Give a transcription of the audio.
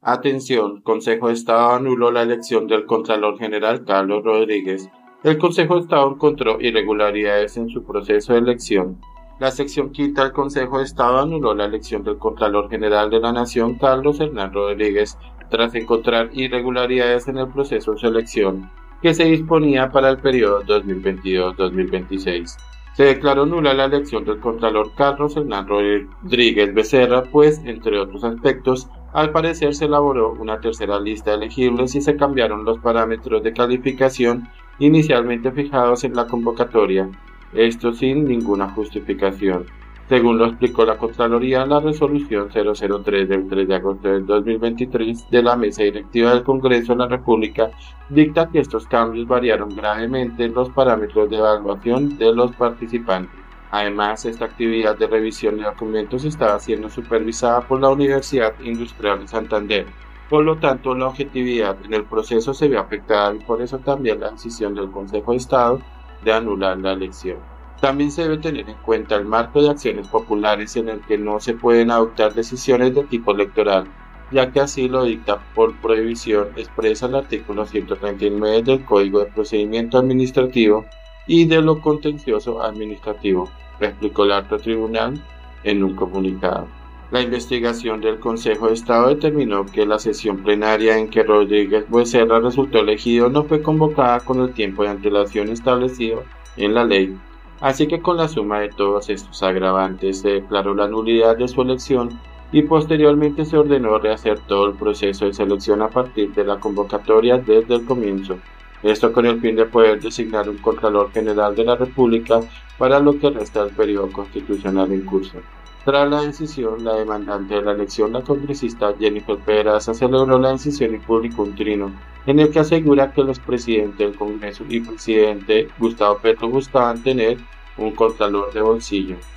Atención, Consejo de Estado anuló la elección del Contralor General Carlos Rodríguez. El Consejo de Estado encontró irregularidades en su proceso de elección. La sección quinta del Consejo de Estado anuló la elección del Contralor General de la Nación Carlos Hernán Rodríguez tras encontrar irregularidades en el proceso de su elección, que se disponía para el periodo 2022-2026. Se declaró nula la elección del Contralor Carlos Hernán Rodríguez Becerra, pues, entre otros aspectos, al parecer se elaboró una tercera lista de elegibles y se cambiaron los parámetros de calificación inicialmente fijados en la convocatoria, esto sin ninguna justificación. Según lo explicó la Contraloría, la resolución 003 del 3 de agosto del 2023 de la Mesa Directiva del Congreso de la República dicta que estos cambios variaron gravemente los parámetros de evaluación de los participantes. Además, esta actividad de revisión de documentos estaba siendo supervisada por la Universidad Industrial de Santander. Por lo tanto, la objetividad en el proceso se ve afectada y por eso también la decisión del Consejo de Estado de anular la elección. También se debe tener en cuenta el marco de acciones populares en el que no se pueden adoptar decisiones de tipo electoral, ya que así lo dicta por prohibición expresa el artículo 139 del Código de Procedimiento Administrativo y de lo Contencioso Administrativo, explicó el alto tribunal en un comunicado. La investigación del Consejo de Estado determinó que la sesión plenaria en que Rodríguez Becerra resultó elegido no fue convocada con el tiempo de antelación establecido en la ley. Así que con la suma de todos estos agravantes se declaró la nulidad de su elección y posteriormente se ordenó rehacer todo el proceso de selección a partir de la convocatoria desde el comienzo. Esto con el fin de poder designar un Contralor General de la República para lo que resta del periodo constitucional en curso. Tras la decisión, la demandante de la elección, la congresista Jennifer Pedraza, celebró la decisión y publicó un trino en el que asegura que el expresidente del Congreso y presidente Gustavo Petro buscaban tener un contralor de bolsillo.